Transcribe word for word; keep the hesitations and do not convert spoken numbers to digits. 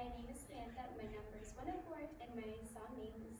my name is Samantha, my number is one oh four, and my song name is